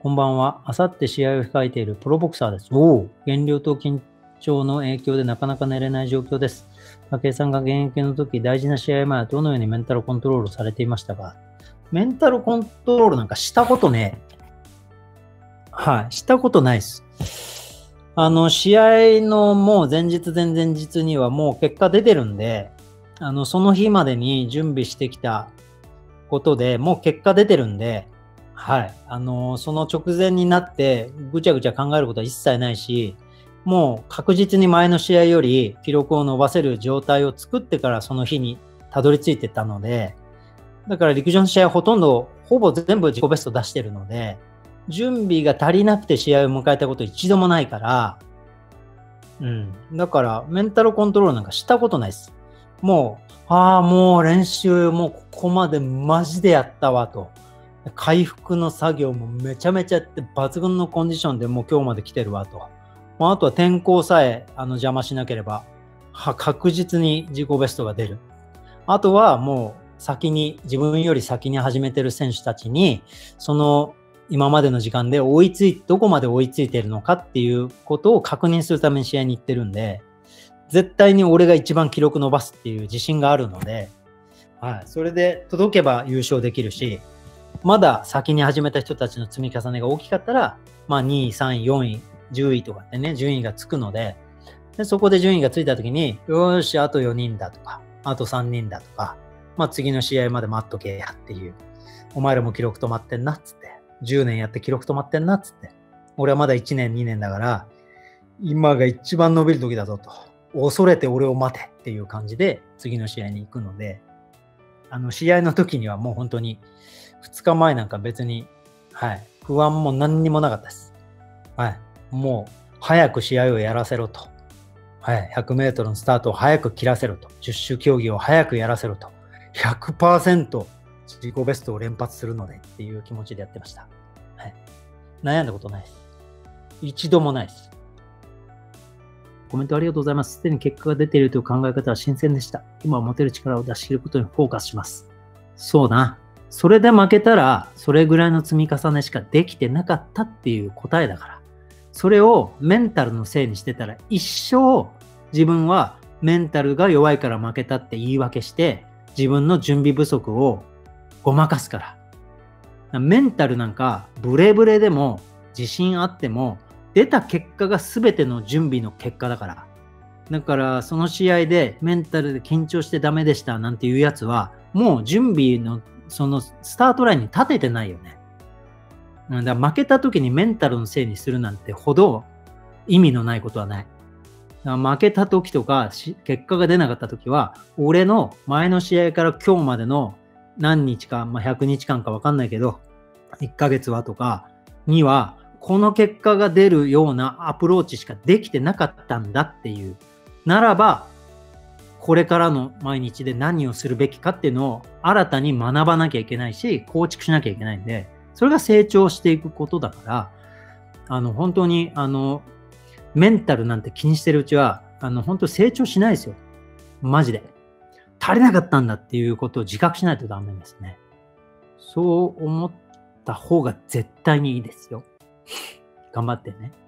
こんばんは。あさって試合を控えているプロボクサーです。おお、減量と緊張の影響でなかなか寝れない状況です。武井さんが現役の時、大事な試合前はどのようにメンタルコントロールされていましたか？メンタルコントロールなんかしたことねえ。はい、したことないです。試合のもう前日前々日にはもう結果出てるんで、その日までに準備してきたことでもう結果出てるんで、はい。その直前になってぐちゃぐちゃ考えることは一切ないし、もう確実に前の試合より記録を伸ばせる状態を作ってからその日にたどり着いてたので、だから陸上の試合ほぼ全部自己ベスト出してるので、準備が足りなくて試合を迎えたこと一度もないから、だからメンタルコントロールなんかしたことないです。もう練習もうここまでマジでやったわと。回復の作業もめちゃめちゃやって抜群のコンディションでもう今日まで来てるわと。あとは天候さえ邪魔しなければ確実に自己ベストが出る。あとはもう自分より先に始めてる選手たちにその今までの時間でどこまで追いついているのかっていうことを確認するために試合に行ってるんで、絶対に俺が一番記録伸ばすっていう自信があるので、はい、それで届けば優勝できるし、まだ先に始めた人たちの積み重ねが大きかったら、2位、3位、4位、10位とかってね、順位がつくので、そこで順位がついた時に、よーし、あと4人だとか、あと3人だとか、次の試合まで待っとけやっていう、お前らも記録止まってんなっつって、10年やって記録止まってんなっつって、俺はまだ1年、2年だから、今が一番伸びる時だぞと、恐れて俺を待てっていう感じで次の試合に行くので、試合の時にはもう本当に2日前なんか別に、はい、不安も何にもなかったです。はい、もう早く試合をやらせろと。はい、100メートルのスタートを早く切らせろと。10種競技を早くやらせろと。100% 自己ベストを連発するのでっていう気持ちでやってました。はい、悩んだことないです。一度もないです。コメントありがとうございます。すでに結果が出ているという考え方は新鮮でした。今は持てる力を出し切ることにフォーカスします。そうな。それで負けたら、それぐらいの積み重ねしかできてなかったっていう答えだから。それをメンタルのせいにしてたら、一生自分はメンタルが弱いから負けたって言い訳して、自分の準備不足をごまかすから。メンタルなんかブレブレでも自信あっても、出た結果が全ての準備の結果だから。だからその試合でメンタルで緊張してダメでしたなんていうやつは、もう準備のそのスタートラインに立ててないよね。だから負けた時にメンタルのせいにするなんてほど意味のないことはない。だから負けた時とか結果が出なかった時は、俺の前の試合から今日までの何日か、100日間か分かんないけど、1ヶ月はとかには、この結果が出るようなアプローチしかできてなかったんだっていう。ならば、これからの毎日で何をするべきかっていうのを新たに学ばなきゃいけないし、構築しなきゃいけないんで、それが成長していくことだから、本当に、メンタルなんて気にしてるうちは、本当に成長しないですよ。マジで。足りなかったんだっていうことを自覚しないとダメですね。そう思った方が絶対にいいですよ。頑張ってね。